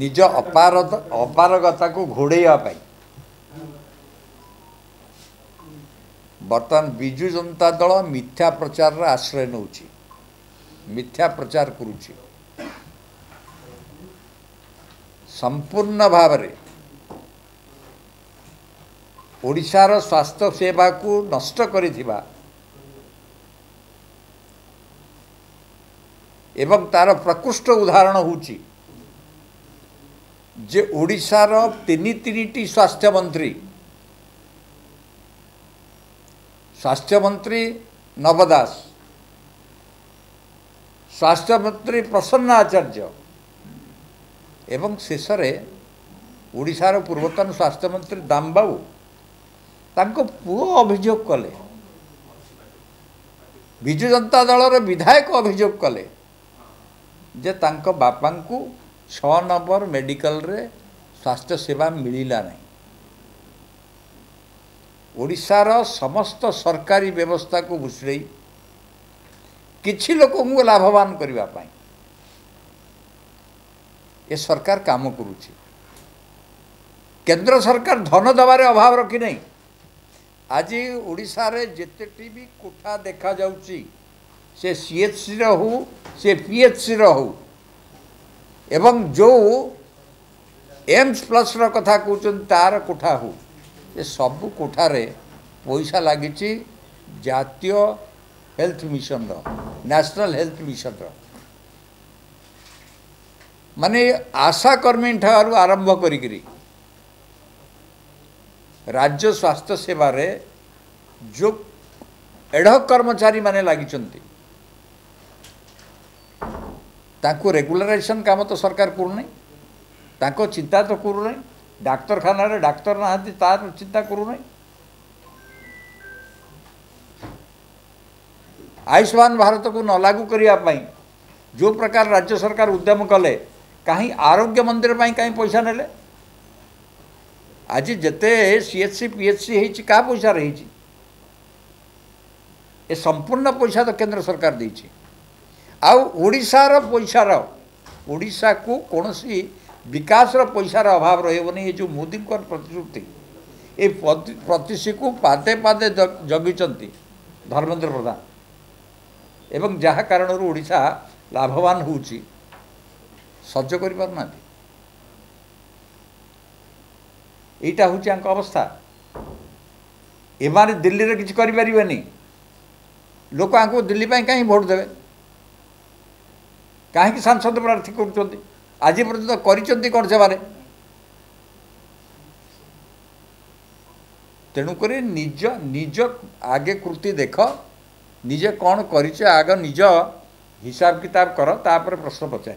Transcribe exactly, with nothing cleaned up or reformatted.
निज अपार अपारगता को घोड़ाइवा बर्तमान विजु जनता दल मिथ्या प्रचार आश्रय नौ मिथ्या प्रचार करुच्ची संपूर्ण भाव में ओडिशार स्वास्थ्य सेवा को नष्ट करिथिबा एवं तार प्रकृष्ट उदाहरण होची जे ओडिशार तीन तीन स्वास्थ्य मंत्री स्वास्थ्य मंत्री नव दास स्वास्थ्य मंत्री प्रसन्न आचार्य एवं शेष ओडिशार पूर्वतन स्वास्थ्य मंत्री दामबाबू तांको पुओ अभियोग कले विजु जनता दलर विधायक अभियोग कले जे तांको बापा को छह नंबर मेडिकल रे स्वास्थ्य सेवा मिलिला नहीं ओडिशार समस्त सरकारी व्यवस्था को भुसड़ई किछि लोक को लाभवान करबा पाई ए सरकार काम करुछि केंद्र सरकार धन दबारे अभाव रखी नहीं आज ओडिशा रे जेतेटी भी कोठा देखा जाउची से सीएचसी रो हो से पीएचसी रो हो एवं जो एम्स प्लस रो कथा कहउछन तार कोठा हो ये सब कोठारे पैसा लगी जातीय हेल्थ मिशन रो नेशनल हेल्थ मिशन रो माने आशा कर्मी ठारू आरंभ करी राज्य स्वास्थ्य सेवा रे जो एडहक कर्मचारी माने लगी तांको रेगुलराइजेशन काम तो सरकार करूना तांको चिंता तो करूना डाक्तरखाना रे डाक्तर नहांती तार चिंता करूना आयुष्मान भारत को न लागू करने जो प्रकार राज्य सरकार उद्यम कले कहीं आरोग्य मंदिर पर कहीं पैसा नेले आज जिते सीएचसी पीएचसी होती क्या पैसा रही ए संपूर्ण पैसा तो केंद्र सरकार देछि आउ ओडिशार पैसार ओडिशा को कौन सी विकास पैसार अभाव रही ये जो मोदी प्रतिश्रुति ये प्रतिश्रुति को पादे पादे जगिचंती धर्मेंद्र प्रधान एवं जहाँ कारण ओडिशा लाभवान होउची सह्य करि पारना एटा होउची अंक अवस्था एमाने दिल्ली रे किछ करि परिबेनी लोक आंको दिल्ली पाई कहीं भोट देवे कहीं सांसद प्रार्थी कर आज पर्यंत करिचंती कौन से तेणुक निज निज आगे कृति देख निजे कौन कर आग निज हिसाब किताब कर तापर प्रश्न पचार